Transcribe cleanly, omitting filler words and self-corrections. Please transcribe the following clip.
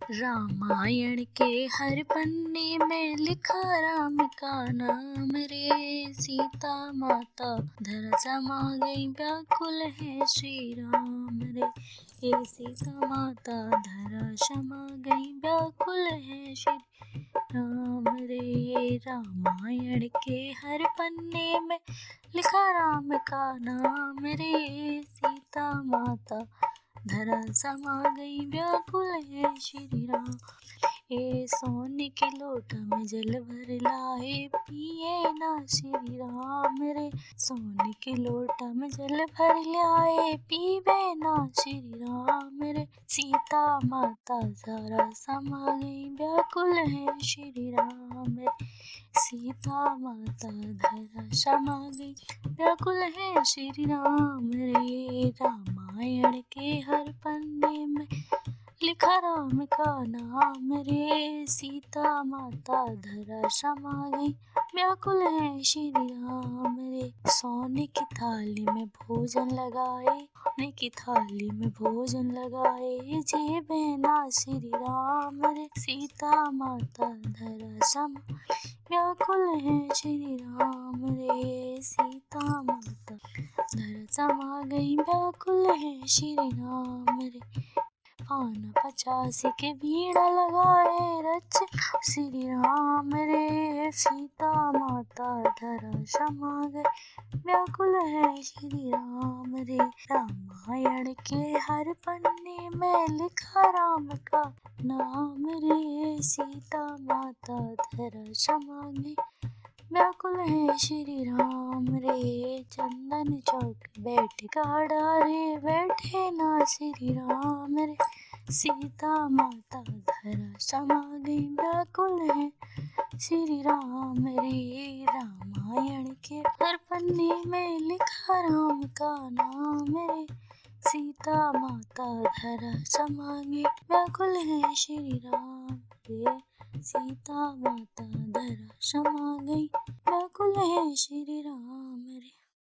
रामायण के हर पन्ने में लिखा राम का नाम रे। सीता माता धरा समा गई, व्याकुल है श्री राम रे। ये सीता माता धरा समा गई, व्याकुल है श्री राम रे। रामायण के हर पन्ने में लिखा राम का नाम रे। सीता माता धरा समा गई, व्याकुल है श्री राम। ये सोने के लोटा में जल भर लाए, पिए ना श्री राम रे। सोने के लोटा में जल भर लाए, पीवे ना श्री राम रे। सीता माता धरा समा गई, व्याकुल है श्री राम रे। सीता माता धरा समा गई, व्याकुल है श्री राम रे। रामायण के हर पन्ने में लिखा राम का नाम रे। सीता माता धरा समा गई, व्याकुल है श्री राम रे। सोने की थाली में भोजन लगाए, सोने की थाली में भोजन लगाए, जेबे ना श्री राम रे। सीता माता धरा समा व्याकुल है श्री राम रे। सीता माता धरा समा गई, व्याकुल है श्री राम रे। पान 50 के बीड़ा लगाए, रच श्री राम रे। सीता माता धरा समा गए, व्याकुल है श्री राम रे। रामायण के हर पन्ने में लिखा राम का नाम रे। सीता माता धरा समा गई, व्याकुल है श्री राम रे। चंदन चौक बैठ गाड़ा रे, बैठे ना श्री राम रे। सीता माता धरा समा गई, व्याकुल है श्री राम रे। रामायण के हर पन्ने में लिखा राम का नाम रे। सीता माता धरा समा गई, व्याकुल है श्री राम रे। सीता माता धरा समा गई, व्याकुल है श्री राम रे।